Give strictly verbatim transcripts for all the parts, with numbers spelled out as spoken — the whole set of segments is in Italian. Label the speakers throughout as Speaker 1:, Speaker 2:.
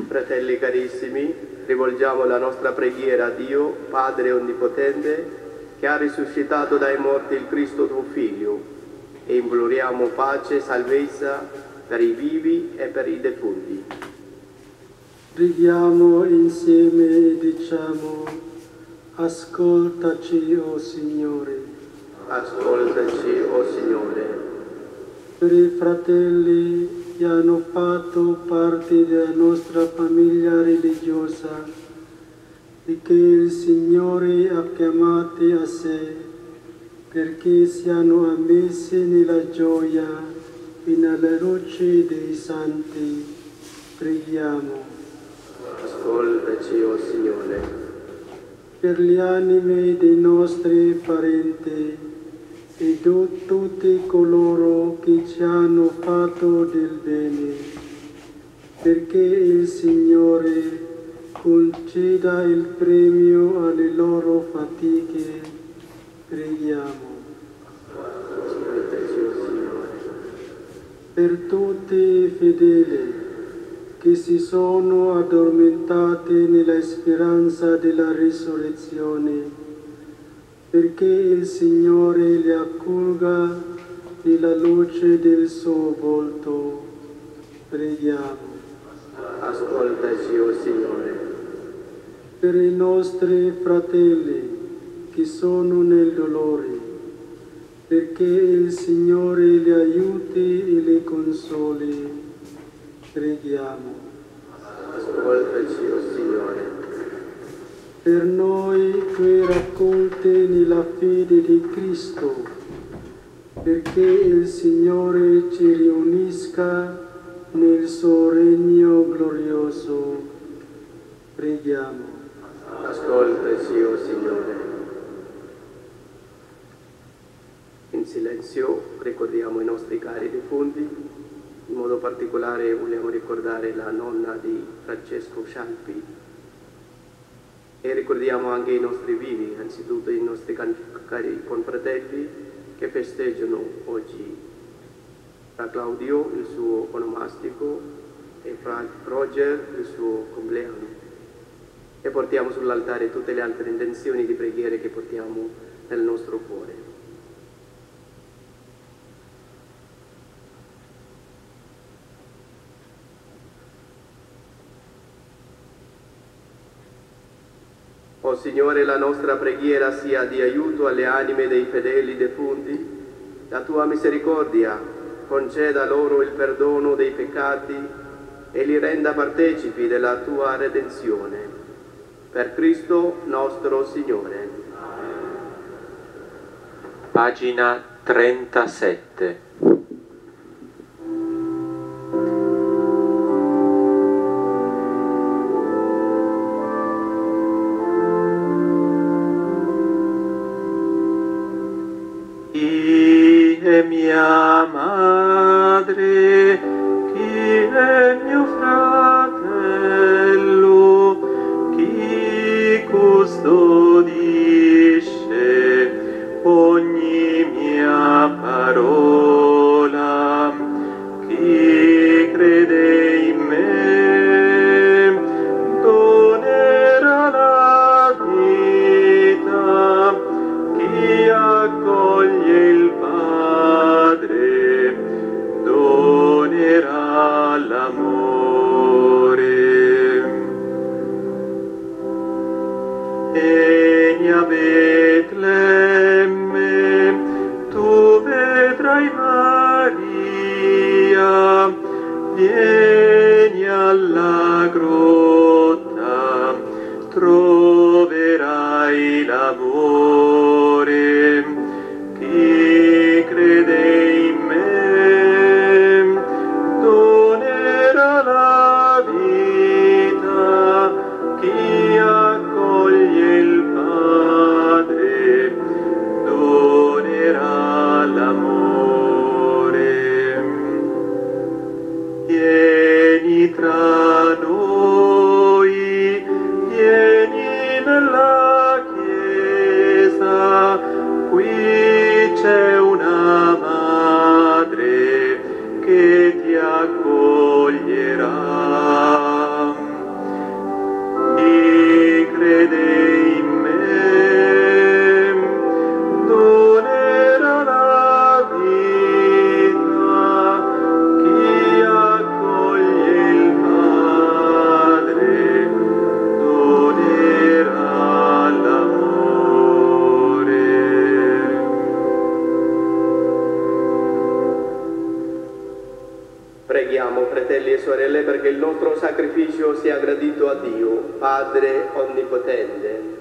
Speaker 1: Fratelli carissimi, rivolgiamo la nostra preghiera a Dio, Padre Onnipotente, che ha risuscitato dai morti il Cristo tuo Figlio, e imploriamo pace e salvezza per i vivi e per i defunti.
Speaker 2: Preghiamo insieme e diciamo: ascoltaci, o Signore.
Speaker 1: Ascoltaci, o Signore.
Speaker 2: Per i fratelli che hanno fatto parte della nostra famiglia religiosa e che il Signore ha chiamati a sé perché siano ammessi nella gioia e nella luce dei santi, preghiamo.
Speaker 1: Ascoltaci, o Signore.
Speaker 2: Per le anime dei nostri parenti e di tutti coloro che ci hanno fatto del bene, perché il Signore conceda il premio alle loro fatiche, preghiamo.
Speaker 1: Ascoltaci, o Signore.
Speaker 2: Per tutti i fedeli che si sono addormentati nella speranza della risurrezione, perché il Signore li accolga nella luce del suo volto, preghiamo.
Speaker 1: Ascoltaci, o Signore.
Speaker 2: Per i nostri fratelli che sono nel dolore, perché il Signore li aiuti e li consoli, preghiamo.
Speaker 1: Ascoltaci, o Signore.
Speaker 2: Per noi qui raccolti nella fede di Cristo, perché il Signore ci riunisca nel suo regno glorioso, preghiamo.
Speaker 1: Ascoltaci, o Signore. In silenzio ricordiamo i nostri cari defunti. In modo particolare vogliamo ricordare la nonna di Francesco Scialpi e ricordiamo anche i nostri vivi, anzitutto i nostri cari confratelli che festeggiano oggi. Fra Claudio il suo onomastico e fra Roger il suo compleanno. E portiamo sull'altare tutte le altre intenzioni di preghiere che portiamo nel nostro cuore. O Signore, la nostra preghiera sia di aiuto alle anime dei fedeli defunti. La tua misericordia conceda loro il perdono dei peccati e li renda partecipi della tua redenzione. Per Cristo nostro Signore.
Speaker 3: Pagina trentasette.
Speaker 4: Mia madre, chi è mio fratello, chi custodisce ogni mia parola.
Speaker 1: sacrificio sia gradito a Dio, Padre Onnipotente.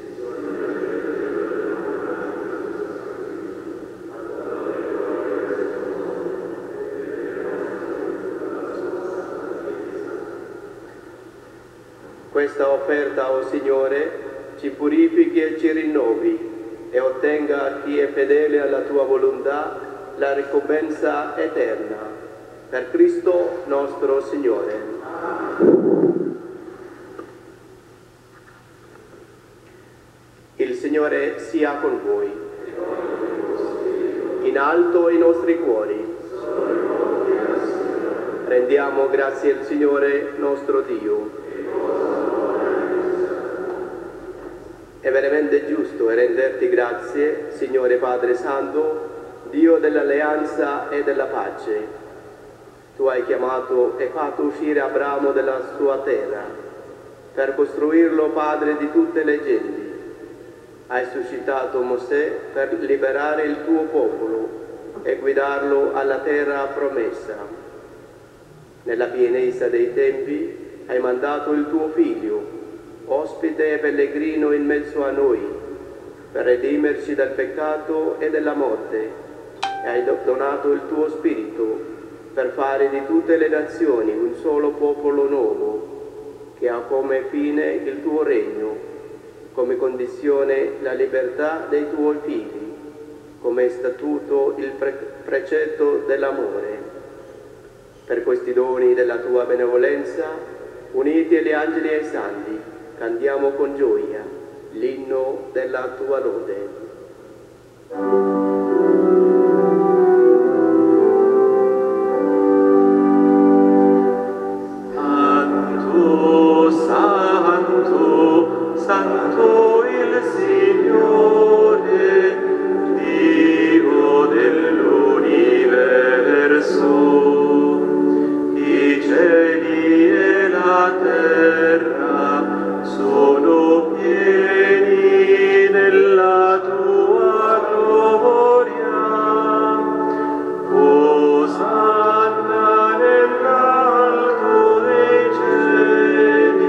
Speaker 1: Questa offerta, o Signore, ci purifichi e ci rinnovi e ottenga a chi è fedele alla tua volontà la ricompensa eterna. Per Cristo nostro Signore. Il Signore sia con voi. In alto i nostri cuori. Rendiamo grazie al Signore nostro Dio. È veramente giusto renderti grazie, Signore Padre Santo, Dio dell'alleanza e della pace. Tu hai chiamato e fatto uscire Abramo dalla sua terra per costruirlo padre di tutte le genti. Hai suscitato Mosè per liberare il tuo popolo e guidarlo alla terra promessa. Nella pienezza dei tempi hai mandato il tuo Figlio, ospite e pellegrino in mezzo a noi, per redimerci dal peccato e dalla morte, e hai donato il tuo Spirito per fare di tutte le nazioni un solo popolo nuovo, che ha come fine il tuo regno, come condizione la libertà dei tuoi figli, come statuto il pre precetto dell'amore. Per questi doni della tua benevolenza, uniti agli angeli e ai santi, cantiamo con gioia l'inno della tua lode.
Speaker 4: Santo, Santo, Santo il Signore, Dio dell'universo, i cieli e la terra sono pieni della tua gloria. Osanna nell'alto dei cieli.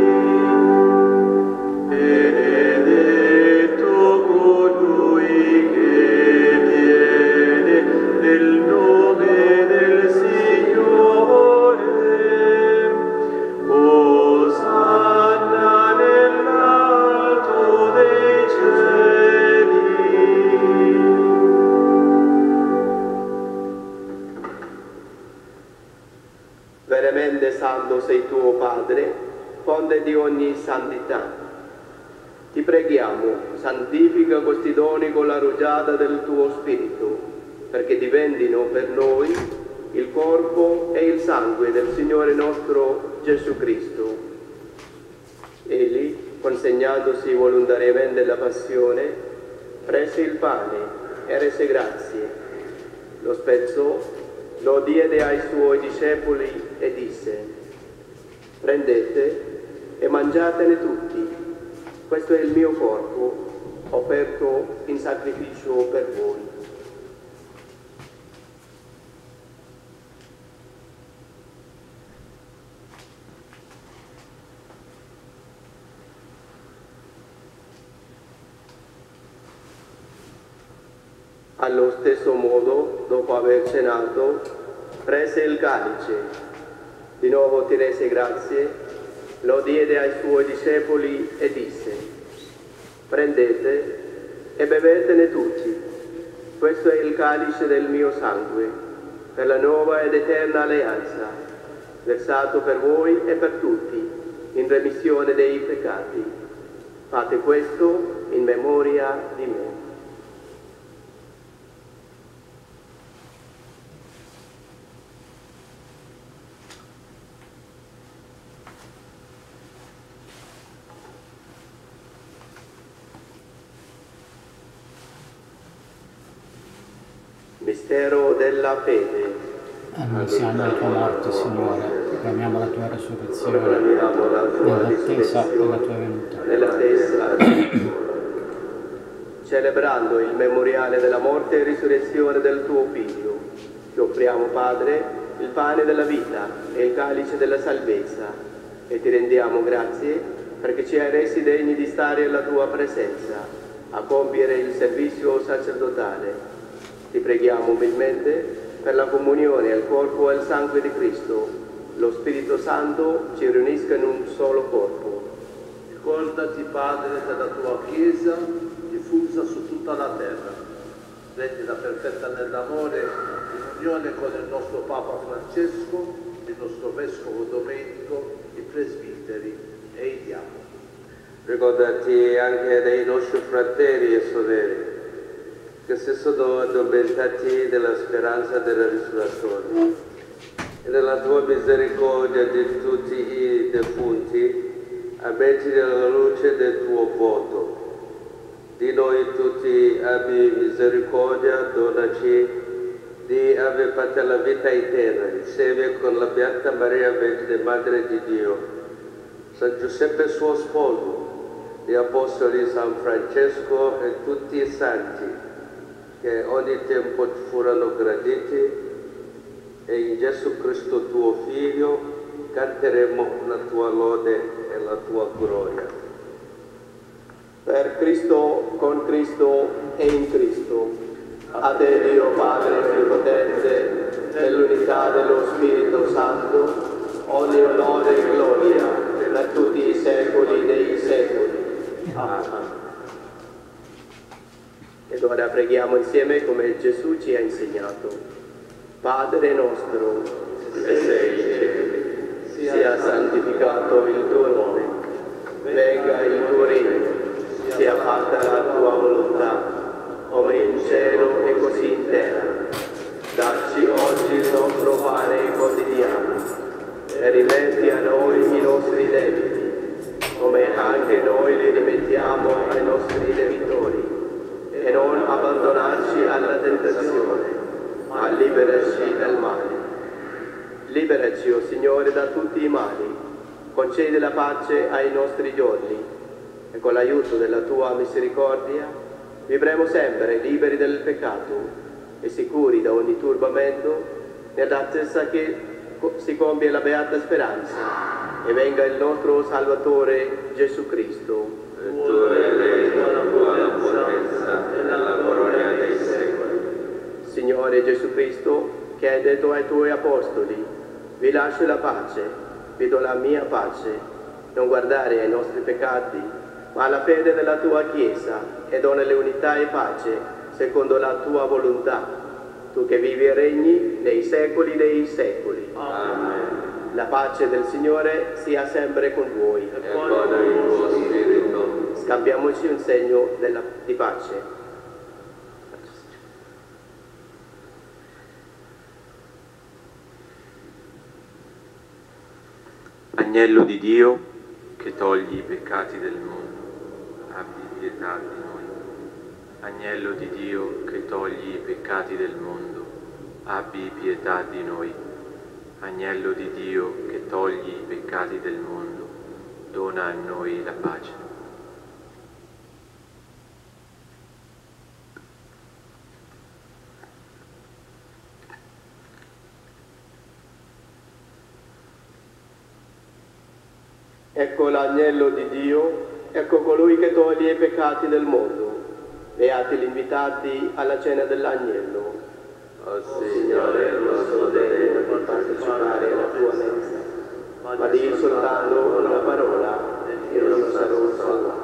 Speaker 4: Benedetto colui che viene nel nome del Signore. Osanna nell'alto dei cieli.
Speaker 1: Veramente santo sei tu, Padre, fonte di ogni santità. Ti preghiamo, santifica questi doni con la rugiada del tuo Spirito, perché diventino per noi il corpo e il sangue del Signore nostro Gesù Cristo. Egli, consegnandosi volontariamente alla passione, prese il pane e rese grazie. Lo spezzò, lo diede ai suoi discepoli e disse: prendete e mangiatene tutti, questo è il mio corpo, offerto in sacrificio per voi. Allo stesso modo, dopo aver cenato, prese il calice, di nuovo ti rese grazie, lo diede ai suoi discepoli e disse: prendete e bevetene tutti, questo è il calice del mio sangue, per la nuova ed eterna alleanza, versato per voi e per tutti, in remissione dei peccati. Fate questo in memoria di me. Mistero della fede.
Speaker 5: Annunziamo la tua morte, Signore, proclamiamo la tua resurrezione,
Speaker 1: Proclamiamo la tua
Speaker 5: nell'attesa
Speaker 1: risurrezione,
Speaker 5: della tua venuta.
Speaker 1: nell'attesa. Celebrando il memoriale della morte e risurrezione del tuo Figlio, ti offriamo, Padre, il pane della vita e il calice della salvezza. e ti rendiamo grazie perché ci hai resi degni di stare alla tua presenza, a compiere il servizio sacerdotale. Ti preghiamo umilmente per la comunione al corpo e al sangue di Cristo. Lo Spirito Santo ci riunisca in un solo corpo.
Speaker 6: Ricordati, Padre, della tua Chiesa diffusa su tutta la terra. Rendila perfetta nell'amore, in unione con il nostro Papa Francesco, il nostro Vescovo Domenico, i presbiteri e i diavoli.
Speaker 7: Ricordati anche dei nostri fratelli e sorelle che si sono addormentati della speranza della risurrezione e nella tua misericordia di tutti i defunti ammetti nella luce del tuo voto. Di noi tutti abbi misericordia, donaci di aver fatto la vita eterna insieme con la Beata Maria Vergine Madre di Dio, San Giuseppe suo sposo, gli Apostoli San Francesco e tutti i santi che ogni tempo furono graditi, e in Gesù Cristo tuo Figlio canteremo la tua lode e la tua gloria.
Speaker 1: Per Cristo, con Cristo e in Cristo, a te Dio Padre Onnipotente, nell'unità dello Spirito Santo, ogni onore e gloria per tutti i secoli dei secoli. Amen. Ed ora preghiamo insieme come Gesù ci ha insegnato. Padre nostro, che sei in cielo, sia santificato il tuo nome, venga il tuo regno, sia fatta la tua volontà, come in cielo e così in terra. Dacci oggi il nostro pane quotidiano e rimetti a noi i nostri debiti, come anche noi li rimettiamo ai nostri debitori, e non abbandonarci alla tentazione, ma liberaci dal male. Liberaci, o oh Signore, da tutti i mali, concedi la pace ai nostri giorni, e con l'aiuto della tua misericordia vivremo sempre liberi del peccato e sicuri da ogni turbamento, nell'attesa che si compie la beata speranza e venga il nostro Salvatore Gesù Cristo.
Speaker 7: E tu regni con la tua potenza e nella gloria dei secoli.
Speaker 1: Signore Gesù Cristo, che hai detto ai tuoi apostoli: vi lascio la pace, vi do la mia pace, non guardare ai nostri peccati, ma alla fede della tua Chiesa, e donale unità e pace, secondo la tua volontà, tu che vivi e regni nei secoli dei secoli.
Speaker 7: Amen.
Speaker 1: La pace del Signore sia sempre con voi.
Speaker 7: E con il tuo spirito.
Speaker 1: Scambiamoci un segno della, di pace.
Speaker 3: Agnello di Dio, che togli i peccati del mondo, abbi pietà di noi. Agnello di Dio, che togli i peccati del mondo, abbi pietà di noi. Agnello di Dio, che togli i peccati del mondo, dona a noi la pace.
Speaker 1: Ecco l'agnello di Dio, ecco colui che toglie i peccati del mondo. Beati gli invitati alla cena dell'agnello.
Speaker 7: O Signore, non sono degno di partecipare alla tua mensa,
Speaker 1: ma di soltanto una parola e io sarò salvato.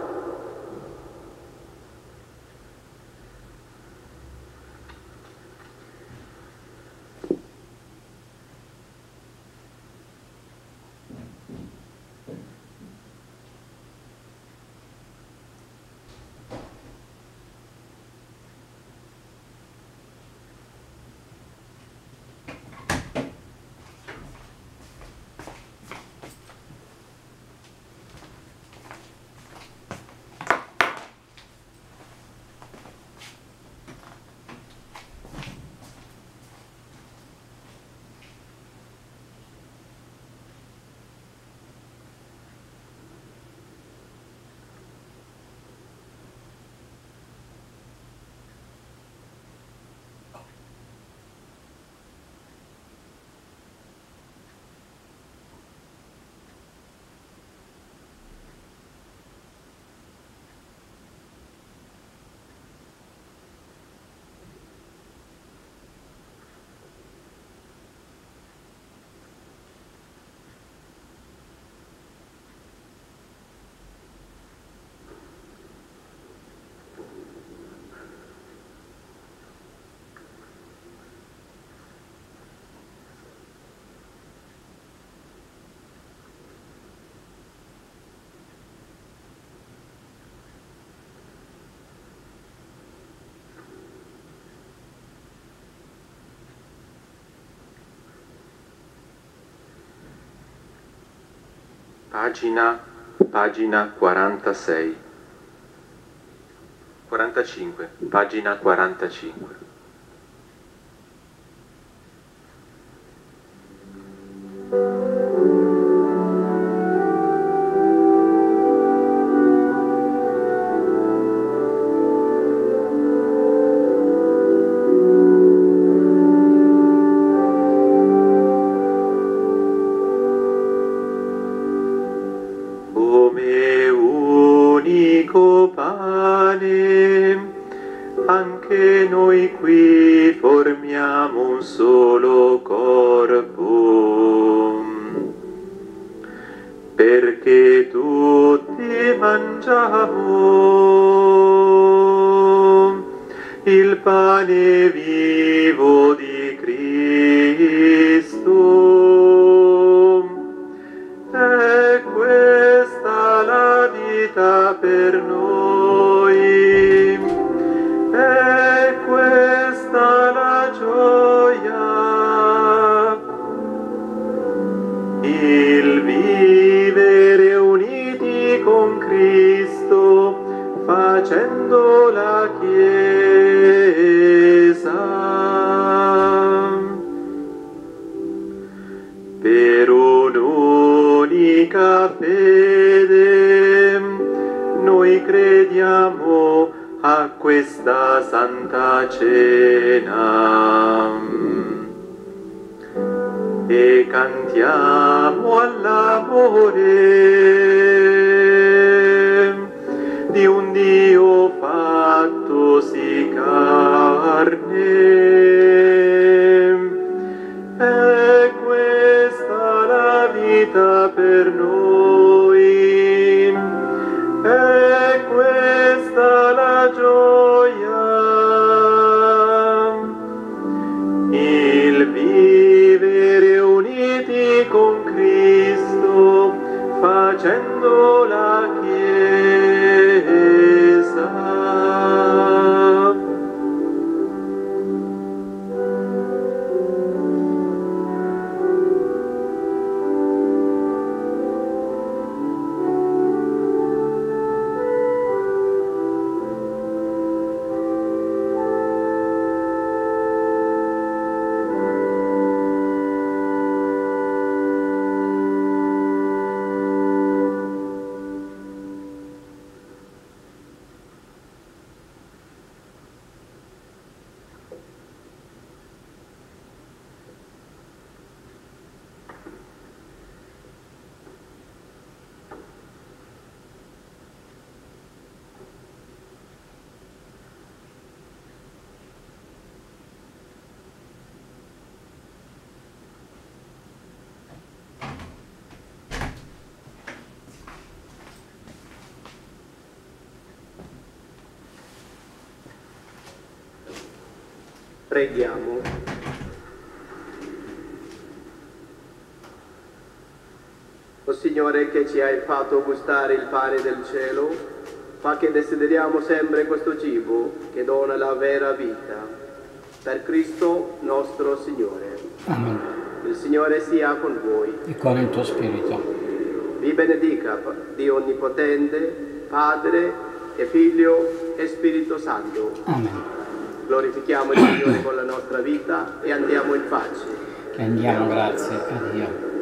Speaker 3: Pagina, pagina quarantasei. quarantacinque, pagina quarantacinque.
Speaker 4: Come unico pane, anche noi qui formiamo un solo corpo, perché tutti mangiamo il pane vivo di Cristo. È questa la vita per noi, è questa la gioia, il vivere uniti con Cristo, facendo la Chiesa. Per un'unica fede noi crediamo a questa santa cena e cantiamo all'amore di un Dio fattosi carne. È questa la vita per noi, è questa la gioia, il vivere uniti con Cristo, facendo la Chiesa.
Speaker 1: Preghiamo. O Signore, che ci hai fatto gustare il pane del cielo, fa che desideriamo sempre questo cibo che dona la vera vita. Per Cristo nostro Signore.
Speaker 5: Amen.
Speaker 1: Il Signore sia con voi.
Speaker 5: E con il tuo spirito.
Speaker 1: Vi benedica Dio Onnipotente, Padre e Figlio e Spirito Santo.
Speaker 5: Amen.
Speaker 1: Glorifichiamo il Signore con la nostra vita e andiamo in pace.
Speaker 5: Rendiamo grazie a Dio.